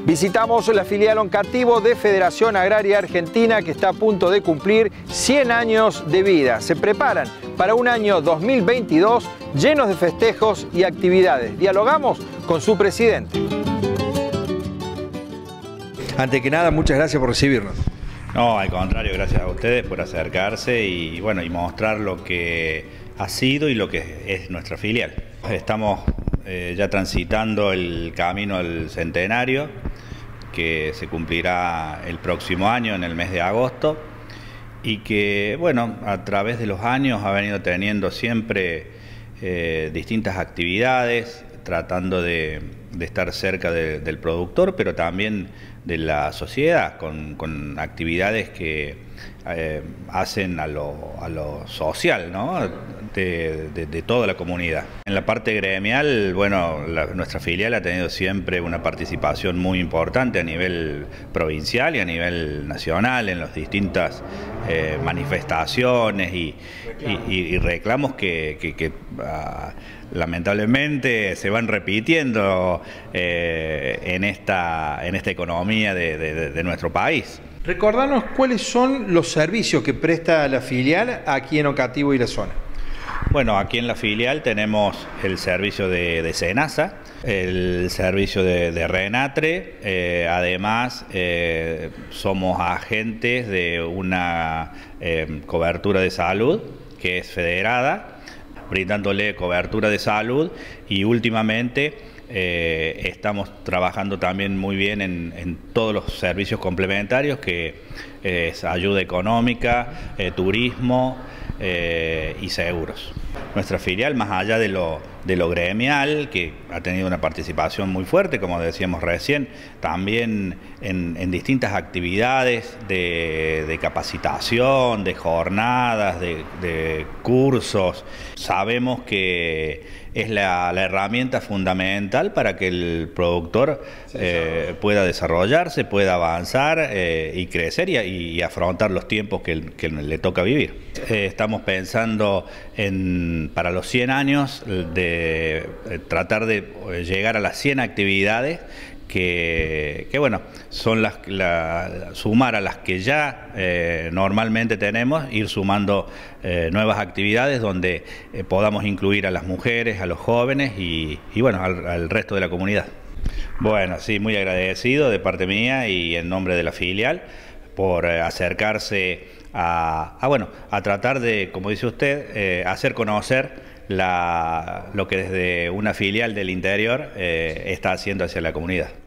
Visitamos la filial Oncativo de Federación Agraria Argentina, que está a punto de cumplir 100 años de vida. Se preparan para un año 2022 llenos de festejos y actividades. Dialogamos con su presidente. Antes que nada, muchas gracias por recibirnos. No, al contrario, gracias a ustedes por acercarse y mostrar lo que ha sido y lo que es nuestra filial. Estamos ya transitando el camino al centenario, que se cumplirá el próximo año, en el mes de agosto, y que, bueno, a través de los años ha venido teniendo siempre distintas actividades, tratando de estar cerca del productor, pero también de la sociedad, con actividades que hacen a lo social, ¿no?, de toda la comunidad. En la parte gremial, bueno, nuestra filial ha tenido siempre una participación muy importante a nivel provincial y a nivel nacional en las distintas manifestaciones y reclamos que lamentablemente se van repitiendo en esta economía de nuestro país. Recordanos cuáles son los servicios que presta la filial aquí en Oncativo y la zona. Bueno, aquí en la filial tenemos el servicio de Senasa, el servicio de Renatre, además somos agentes de una cobertura de salud que es federada, brindándole cobertura de salud, y últimamente estamos trabajando también muy bien en todos los servicios complementarios, que es ayuda económica, turismo y seguros. Nuestra filial, más allá de lo gremial, que ha tenido una participación muy fuerte, como decíamos recién, también en distintas actividades de capacitación, de jornadas, de cursos. Sabemos que es la herramienta fundamental para que el productor pueda desarrollarse, pueda avanzar y crecer y afrontar los tiempos que le toca vivir. Estamos pensando para los 100 años de tratar de llegar a las 100 actividades que bueno, son sumar a las que ya normalmente tenemos, ir sumando nuevas actividades donde podamos incluir a las mujeres, a los jóvenes y bueno, al resto de la comunidad. Bueno, sí, muy agradecido de parte mía y en nombre de la filial por acercarse a tratar de, como dice usted, hacer conocer lo que desde una filial del interior está haciendo hacia la comunidad.